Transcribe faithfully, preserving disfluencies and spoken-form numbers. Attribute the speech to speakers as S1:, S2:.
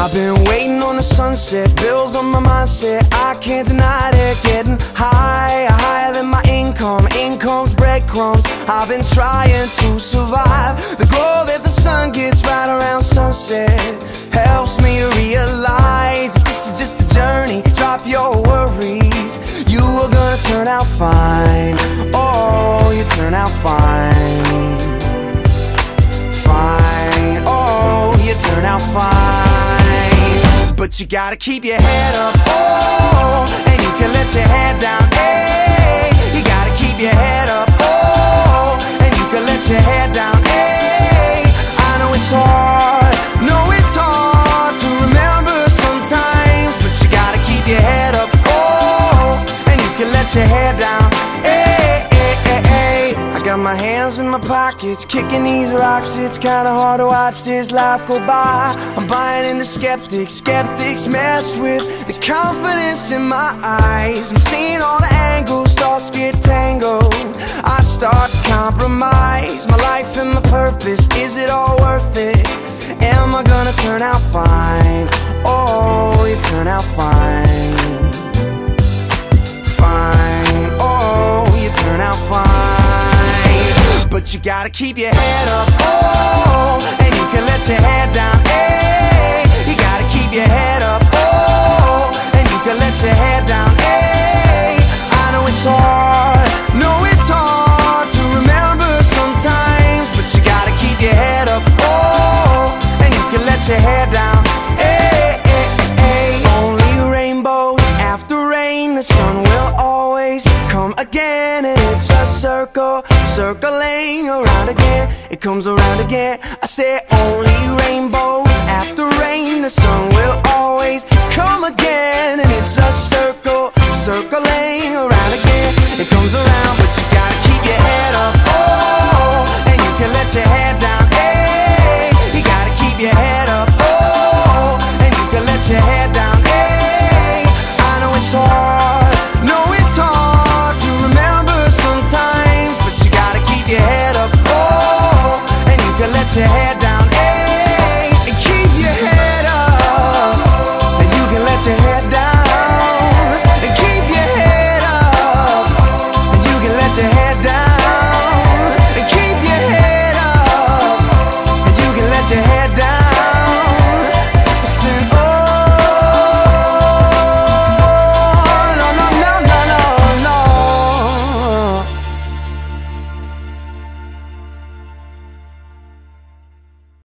S1: I've been waiting on the sunset, bills on my mindset, I can't deny it. Getting higher, higher than my income, income's breadcrumbs. I've been trying to survive. The glow that the sun gets right around sunset helps me to realize that this is just a journey. Drop your worries, you are gonna turn out fine. Oh, you turn out fine. Fine, oh, you turn out fine. But you gotta keep your head up, oh, and you can let your head down, hey. You gotta keep your head up, oh, and you can let your head down, hey. I know it's hard, know it's hard to remember sometimes, but you gotta keep your head up, oh, and you can let your head down, hey, hey, hey, hey. I got my hands in my pockets, kicking these rocks. It's kinda hard to watch this life go by. I'm buying into skeptics, skeptics mess with the confidence in my eyes. I'm seeing all the angles, thoughts get tangled. I start to compromise my life and my purpose. Is it all worth it? Am I gonna turn out fine? Oh, you turn out fine. Fine, oh, you turn out fine. But you gotta keep your head up, oh, and you can let your head down, hey. You gotta keep your head up, oh, and you can let your head down, hey. I know it's hard, know it's hard to remember sometimes, but you gotta keep your head up, oh, and you can let your head down, hey, hey, hey. Only rainbows after rain, the sun will always come again, and it's a circle, circling around again. It comes around again. I say only rainbows after rain, the sun will always come again, and it's a circle, circling around again. It comes around, but you gotta keep your head up, oh, and you can let your head down, hey. You gotta keep your head up, oh, and you can let your head down, hey. I know it's hard, know it's hard to remember sometimes, but you gotta keep your head up, oh, and you can let your head